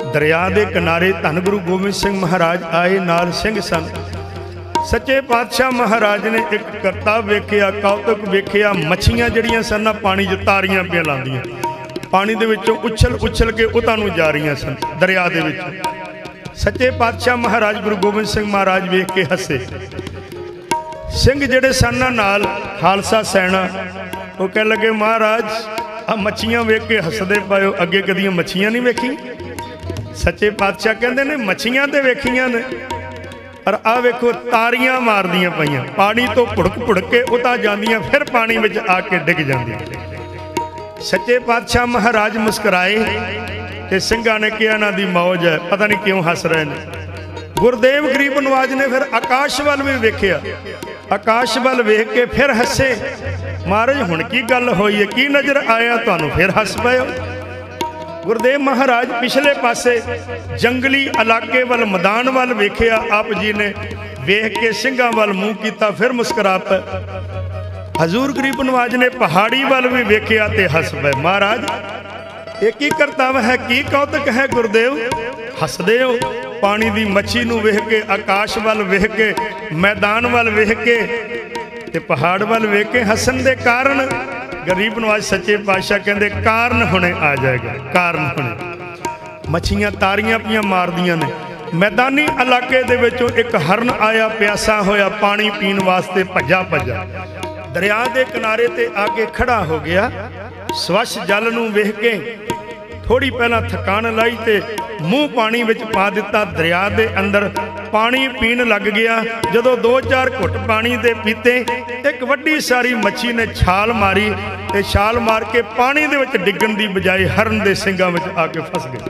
दरिया के किनारे धन गुरु गोबिंद सिंह महाराज आए, नाल सिंह सन। सच्चे पातशाह महाराज ने एक करतब वेखिया, कौतुक वेखिया। मच्छियां जड़ियां सन पानी च तारियां पिया लांदियां, पानी दे विचों उछल उछल के उतां नूं जा रही सन दरिया दे विच। सच्चे पातशाह महाराज गुरु गोबिंद सिंह महाराज वेख के हसे। सिंह जिहड़े सन नाल खालसा सैना, वो कह लगे महाराज आ मच्छियां वेख के हसदे पाओ, अगे कदियां मच्छियां नहीं वेखी। सच्चे पातशाह कहंदे ने मच्छियां ते वेखियां ने, पर आ वेखो तारियां मारदियां पईयां, पानी तो भुड़क भुड़क के उतां जांदियां, फिर पानी विच आके डिग जांदियां। सच्चे पातशाह महाराज मुस्कुराए ते सिंघां ने कहा इन्हां दी मौज है, पता नहीं क्यों हस रहे ने। गुरदेव गरीब नवाज ने फिर आकाश वाल भी वेखिया, आकाश वाल वेख के फिर हसे। महाराज हुण की गल होई है, की नज़र आया तुहानूं फिर हस पए? गुरदेव महाराज पिछले पासे जंगली इलाके वाल मैदान वाल वेखिया, आप जी ने वेख के सिंघां वाल मूँह कीता, फिर मुस्कुरा पे। हजूर गरीब नवाज ने पहाड़ी वाल भी वेखिया ते हस पे। महाराज एक ही करतब है, की कौतुक है गुरदेव? हसदे हो पानी दी मच्छी नूं वेख के, आकाश वाल वेख के, मैदान वाल वेख के ते पहाड़ वाल वेख के हसन दे कारण गरीब नवाज सच्चे पातशाह कहंदे कारण हुणे आ जाएगा, कारण हुणे। मच्छियां तारियां पियां मारदियां ने। मैदानी इलाके दे विचों एक हरन आया, प्यासा होया, पानी पीण वास्ते भज्जा भज्जा दरिया दे किनारे ते आके खड़ा हो गया। स्वच्छ जल नूं वेख के थोड़ी पहला थकान लाई ते मूँह पानी विच पा दिता, दरिया दे अंदर पानी पीण लग गया। जदों 2-4 घुट पानी दे पीते, एक वड्डी सारी मच्छी ने छाल मारी ते छाल मार के पानी दे विच डिग्गण दी बजाय हरन दे सिंगां विच आके फस गई,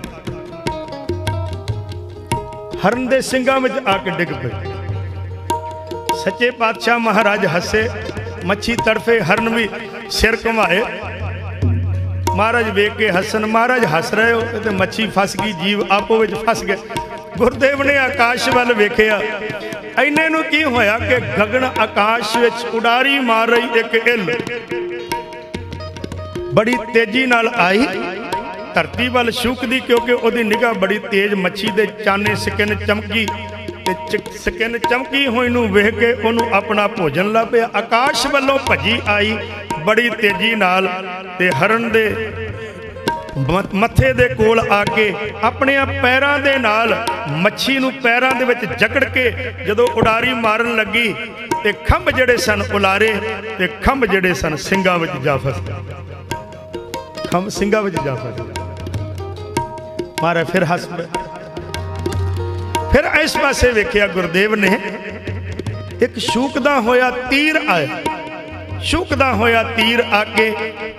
हरन दे सिंगां विच आके डिग पई। सच्चे पातशाह महाराज हसे, मच्छी तड़फे, हरन भी सिर घुमाए। महाराज वेख के हसन, महाराज हस रहे हो तो मच्छी फस गई, जीव आपो विच फस गए। गुरदेव ने आकाश वाल वेखिया, इन्ने नूं की होया कि गगन आकाश विच उडारी मार रही एक इल बड़ी तेजी नाल आई, धरती वाल छूकदी, क्योंकि उहदी निगाह बड़ी तेज। मच्छी दे चाने स्किन चमकी ते स्किन चमकी होई नूं वेख के उहनूं अपना भोजन ला पिया। आकाश वालों भजी आई बड़ी तेजी नाल ते हरन दे मत्थे दे कोल आके अपने पैरां दे नाल मच्छी नूं पैरां दे विच जकड़ के जदों उडारी मारन लगी ते खंभ जिहड़े सन उलारे ते खंभ जिहड़े सन सिंगां विच जा फसे, खंभ सिंगां विच जा फसे। मारे फिर हस पे। फिर इस पासे वेखिया गुरदेव ने, एक शूकदा होया तीर आया, शूकदा होया तीर आके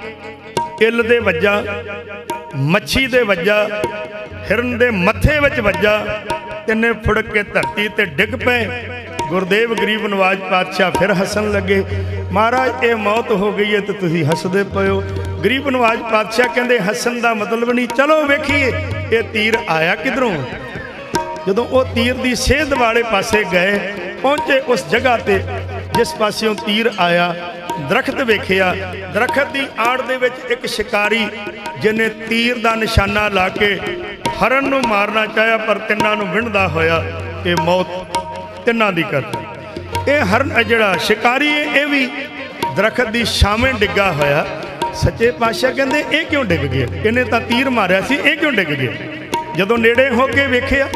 इल दे वज्जा, मच्छी दे वज्जा, हिरन दे मत्थे विच वज्जा, तिन्ने फुड़क के धरती ते डिग पे। गुरदेव गरीब नवाज पातशाह फिर हसन लगे। महाराज ये मौत हो गई है तो तुसीं हसदे पए हो। गरीब नवाज पातशाह कहंदे हसन दा मतलब नहीं, चलो वेखीए ये तीर आया किधरों। जदों वो तीर दी सेध वाले पासे गए, पहुंचे उस जगह ते जिस पासियों तीर आया, दरख्त वेखिया, दरख्त की आड़ दे विच एक शिकारी जिन्हें तीर का निशाना ला के हरन नूं मारना चाहया, पर तिन्हां नूं विंधदा होया ये मौत तिन्हां दी करती। ये हरन जिहड़ा शिकारी है, ये भी दरख्त की छावें डिग्गा होया। सच्चे पातशाह कहंदे ये क्यों डिग गया, इन्हें तां तीर मारिया सी, ये क्यों डिग गया। जदों नेड़े हो के वेखिया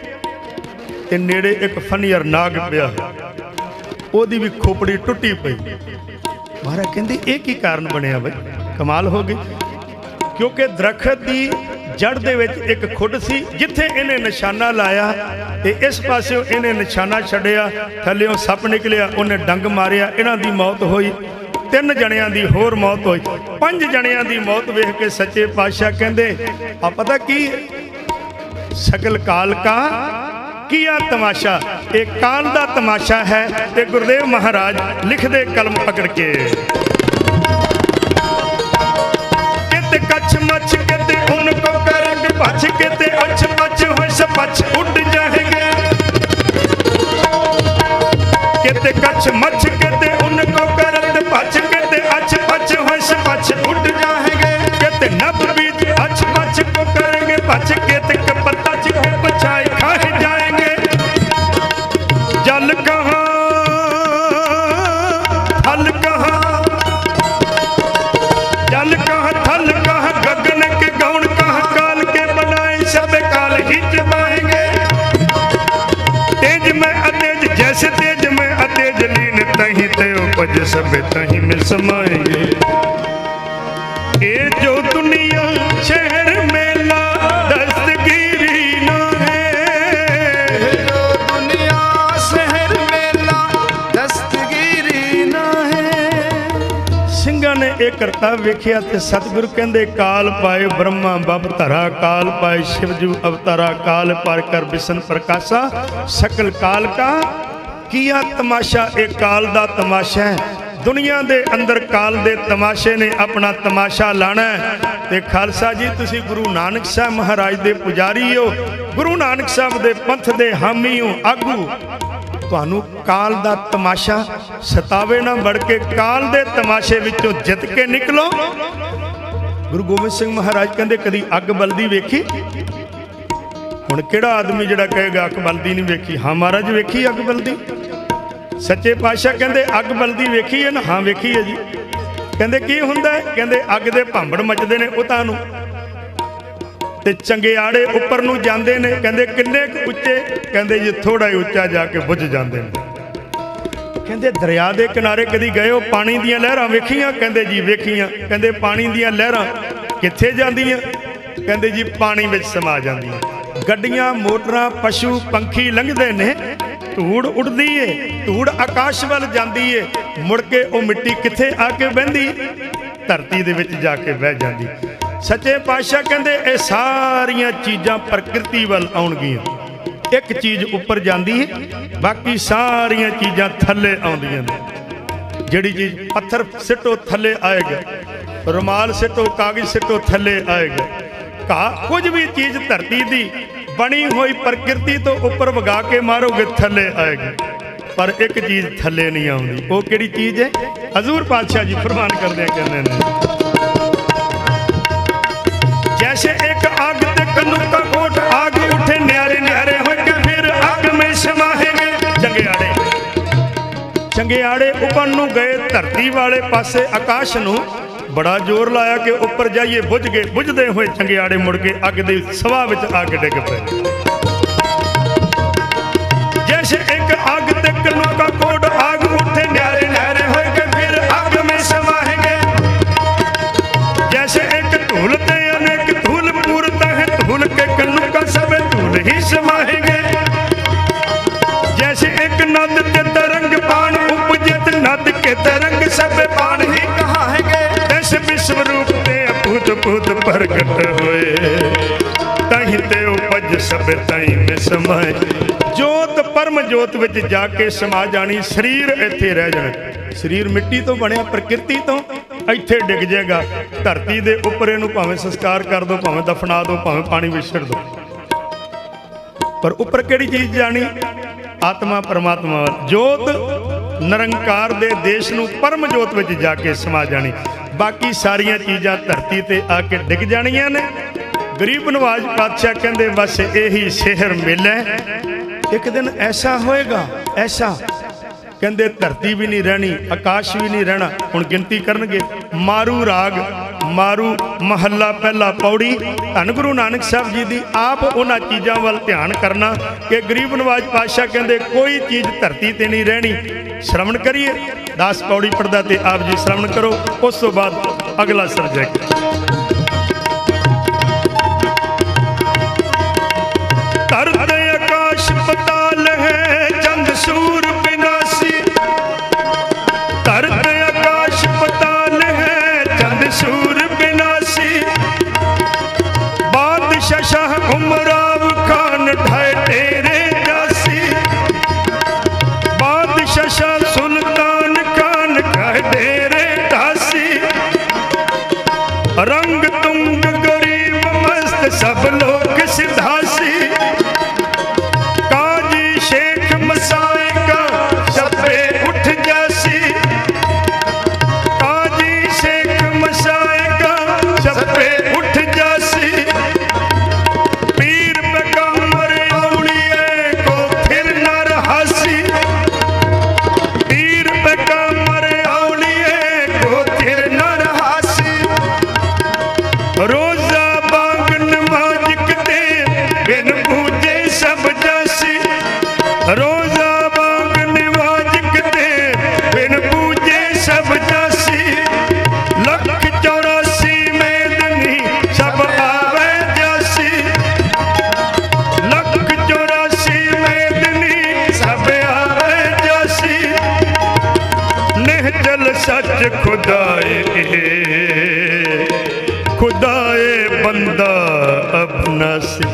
ते नेड़े एक फनियर नाग पिया, ओदी भी खोपड़ी टुटी पई। महाराज कहंदे ये की कारण बनिया बई, कमाल हो गई। क्योंकि दरख्त की जड़ दे विच एक खुड सी, जिथे इन्हें निशाना लाया ते इस पासे इन्हें निशाना छड्डिया, थल्लेओं सप निकलिया, उन्हें डंग मारिया, इन्हां दी मौत होई। 3 जणियां दी होर मौत होई, 5 जणियां दी मौत वेख के सच्चे पातशाह कहंदे आ पता की सकल काल का किया तमाशा, एक काल दा तमाशा है। ते गुरदेव महाराज लिखदे कलम पकड़ के, किते कछ मच किते उनको करंग पछ किते अछ पछ होश पछ उड़ जाएंगे, किते कछ मच किते उनको करंग पछ किते अछ पछ होश पछ उड़ जाएंगे, किते नब बीज अछ पछ को करेंगे पछ किते कपत जैसे तेज में अतेज लीन तहीं ते उपज सब तहीं में समाएंगे। ये जो दुनिया शहर मेला दस्तगीरी ना है, जो दुनिया शहर मेला दस्तगीरी ना है। ਸਿੰਘਾਂ ਨੇ ਇਹ ਕਰਤਾ ਵੇਖਿਆ ਤੇ ਸਤਿਗੁਰੂ ਕਹਿੰਦੇ ਕਾਲ ਪਾਏ ਬ੍ਰਹਮਾ ਬਬ ਧਰਾ, ਕਾਲ ਪਾਏ शिवजू अवतारा, काल पार कर बिसन प्रकाशा, सकल काल का किया तमाशा। एक काल दा तमाशा है, दुनिया दे अंदर काल दे तमाशे ने अपना तमाशा लाना है। ते खालसा जी तुसी गुरु नानक साहब महाराज दे पुजारी हो, गुरु नानक साहब दे पंथ दे हामी हो, आगू। ਤੁਹਾਨੂੰ काल दा तमाशा सतावे ना बढ़ के काल दे तमाशे विचों जित के निकलो। गुरु गोबिंद सिंह महाराज कहते कदी अग बलदी वेखी? हुण किहड़ा आदमी जिहड़ा कहेगा अग बलदी नहीं वेखी? हाँ महाराज वेखी अग बलदी। सच्चे पातशाह कहते अग बलदी वेखी है ना? हाँ वेखी है जी। कहते की हुंदा है? कहते अग दे भांबड़ मचदे ने उतां नूं ते चंगियाड़े उपर नूं जांदे ने। कहते किन्ने उच्चे? कहते जी थोड़ा ही उच्चा जाके बुझ जांदे ने। कहते दरिया दे किनारे कदी गए हो? पानी दीयां लहरां वेखियां? कहते जी वेखियां। कहते पानी दीयां लहरां कित्थे जांदियां? कहते जी पानी विच समा जांदियां। गड्डियां मोटरां पशु पंखी लंघदे ने, धूड़ उड़दी है, धूड़ आकाश वल जांदी है, मुड़ के वो मिट्टी कित्थे आके बहिंदी? धरती दे विच जाके बह जांदी। सच्चे पातशाह कहते ये सारियां चीज़ां प्रकृति वल आउणगियां। एक चीज़ उपर जाती है, बाकी सारियां चीज़ां थले आउंदियां ने। जिहड़ी चीज़ पत्थर सिटो थले आएगा, रुमाल सिटो कागज सिटो थले आएगा। कुछ भी चीज़ धरती दी बनी हुई प्रकृति तो उपर वगा के मारोगे थले आएगी, पर एक चीज़ थले नहीं आउंदी। वो किहड़ी चीज़ है? हजूर पातशाह जी फरमान करदे कहंदे ने जैसे एक आग ते कन्नू का कोट आग उठे न्यारे न्यारे होके फिर आग में समाएंगे। चंगियाड़े चंगियाड़े उपर नूं गए, धरती वाले पासे आकाश नूं बड़ा जोर लाया कि ऊपर जाइए, बुझ गए। बुझदे हुए चंगियाड़े मुड़ के अग दे सवा विच आग डिग पे। जैसे एक आग ते कन्नू का कोट आग उठे न्यारे न्यारे होके फिर आग में समाएंगे। जैसे एक धूल ते अनेक धूल पूरता है, धूल के कन्नू का सब धूल ही समाएंगे। जैसे एक नद ते तरंग पान उपजित, नद के तरंग सब पान ही कहाएंगे। ऐसे विश्व रूप ते अभूत भूत प्रगट हुए, तहीं ते उपज सब तहीं में समाए। जोत परम जोत विच जाके समा जानी, शरीर इत्थे रह जाना। शरीर मिट्टी तो बनिया प्रकृति तो ਇੱਥੇ ਡਿੱਗ ਜਾਏਗਾ। ਧਰਤੀ ਦੇ ਉੱਪਰ ਇਹਨੂੰ ਭਾਵੇਂ ਸੰਸਕਾਰ ਕਰ ਦੋ, ਭਾਵੇਂ ਦਫਨਾ ਦੋ, ਭਾਵੇਂ ਪਾਣੀ ਵਿੱਚ ਛੱਡ ਦੋ, ਪਰ ਉੱਪਰ ਕਿਹੜੀ ਚੀਜ਼ ਜਾਣੀ? ਆਤਮਾ ਪਰਮਾਤਮਾ ਜੋਤ ਨਿਰੰਕਾਰ ਦੇ ਦੇਸ਼ ਨੂੰ ਪਰਮ ਜੋਤ ਵਿੱਚ ਜਾ ਕੇ ਸਮਾ ਜਾਣੀ। ਬਾਕੀ ਸਾਰੀਆਂ ਚੀਜ਼ਾਂ ਧਰਤੀ ਤੇ ਆ ਕੇ ਡਿੱਗ ਜਾਣੀਆਂ ਨੇ। ਗਰੀਬ ਨਵਾਜ਼ ਪਾਤਸ਼ਾਹ ਕਹਿੰਦੇ ਬਸ ਇਹੀ ਸਿਹਰ ਮੇਲਾ। ਇੱਕ ਦਿਨ ਐਸਾ ਹੋਏਗਾ, ਐਸਾ कहते धरती भी नहीं रहनी, आकाश भी नहीं रहना। हुण गिनती करनगे। मारू राग, मारू महला पहला पौड़ी। धन गुरु नानक साहब जी दी आप उन्हां चीज़ां वल ध्यान करना कि गरीब नवाज पातशाह कहते कोई चीज़ धरती ते नहीं रहनी। श्रवण करिए, 10 पौड़ी पढ़दा ते आप जी श्रवण करो, उस तो बाद अगला सब्जेक्ट। धरती आकाश पताल है, चंद सूर विनाशी। धरती आकाश पताल है, चंद सूर विनाशी। बादशाह शाह उमराव खान ढाए तेरे जासी। बादशाह शाह सुल्तान खान ढाए तेरे दासी। रंग तुंग गरीब मस्त सब लोग सिधासी। पीर बका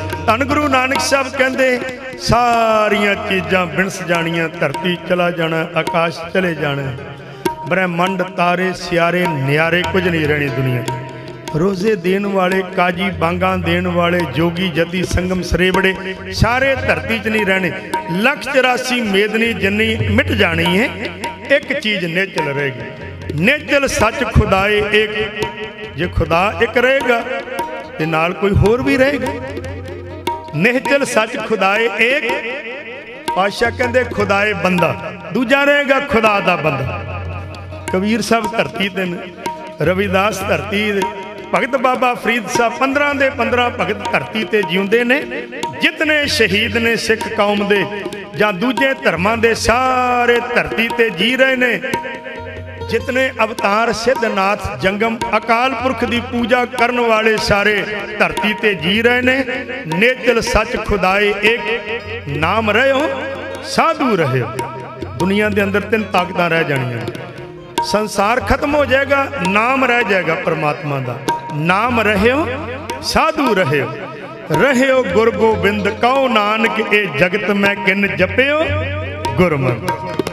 ਧੰਨ ਗੁਰੂ ਨਾਨਕ ਸਾਹਿਬ ਕਹਿੰਦੇ ਸਾਰੀਆਂ ਚੀਜ਼ਾਂ ਬਿਨਸ ਜਾਣੀਆਂ, ਧਰਤੀ ਚਲਾ ਜਾਣਾ, ਆਕਾਸ਼ ਚਲੇ ਜਾਣਾ, ਬ੍ਰਹਿਮੰਡ ਤਾਰੇ ਸਿਆਰੇ ਨਿਆਰੇ ਕੁਝ ਨਹੀਂ ਰਹਿਣੀ ਦੁਨੀਆ। ਰੋਜ਼ੇ ਦੇਣ ਵਾਲੇ, ਕਾਜੀ ਬਾਂਗਾਂ ਦੇਣ ਵਾਲੇ, ਜੋਗੀ ਜਤੀ ਸੰਗਮ ਸਰੇਵੜੇ ਸਾਰੇ ਧਰਤੀ 'ਚ ਨਹੀਂ ਰਹਿਣੇ। 184 ਮੇਦਨੀ ਜਿੰਨੀ ਮਿਟ ਜਾਣੀ ਹੈ, ਇੱਕ ਚੀਜ਼ ਨਿਚਲ ਰਹੇਗੀ। ਨਿਚਲ ਸੱਚ ਖੁਦਾਏ ਇੱਕ। ਜੇ ਖੁਦਾ ਇੱਕ ਰਹੇਗਾ ਤੇ ਨਾਲ ਕੋਈ ਹੋਰ ਵੀ ਰਹੇਗਾ। ਨਿਹਚਲ ਸੱਚ ਖੁਦਾਏ ਇੱਕ। ਪਾਤਸ਼ਾਹ ਕਹਿੰਦੇ ਖੁਦਾਏ ਬੰਦਾ, ਦੂਜਾ ਰਹੇਗਾ ਖੁਦਾ ਦਾ ਬੰਦਾ। ਕਬੀਰ ਸਾਹਿਬ ਧਰਤੀ ਤੇ ਨੇ, ਰਵਿਦਾਸ ਧਰਤੀ ਦੇ, ਭਗਤ ਬਾਬਾ ਫਰੀਦ ਸਾਹਿਬ 15 ਦੇ 15 ਭਗਤ ਧਰਤੀ ਤੇ ਜਿਉਂਦੇ ਨੇ। ਜਿਤਨੇ ਸ਼ਹੀਦ ਨੇ ਸਿੱਖ ਕੌਮ ਦੇ ਜਾਂ ਦੂਜੇ ਧਰਮਾਂ ਦੇ ਸਾਰੇ ਧਰਤੀ ਤੇ ਜੀ ਰਹੇ ਨੇ। ਜਿਤਨੇ ਅਵਤਾਰ ਸਿੱਧਨਾਥ ਜੰਗਮ ਅਕਾਲ ਪੁਰਖ ਦੀ ਪੂਜਾ ਕਰਨ ਵਾਲੇ ਸਾਰੇ ਧਰਤੀ ਤੇ ਜੀ ਰਹੇ ਨੇ। ਨੇਚਲ ਸੱਚ ਖੁਦਾਏ ਇੱਕ। ਨਾਮ ਰਹਿਓ ਸਾਧੂ ਰਹਿਓ। ਦੁਨੀਆ ਦੇ ਅੰਦਰ 3 ਤਾਕਤਾਂ ਰਹਿ ਜਾਣੀਆਂ। ਸੰਸਾਰ ਖਤਮ ਹੋ ਜਾਏਗਾ, ਨਾਮ ਰਹਿ ਜਾਏਗਾ ਪਰਮਾਤਮਾ ਦਾ। ਨਾਮ ਰਹਿਓ ਸਾਧੂ ਰਹਿਓ। ਰਹਿਓ ਗੁਰ ਗੋਬਿੰਦ ਕਉ ਨਾਨਕ, ਇਹ ਜਗਤ ਮੈਂ ਕਿਨ ਜਪਿਓ ਗੁਰਮਤਿ।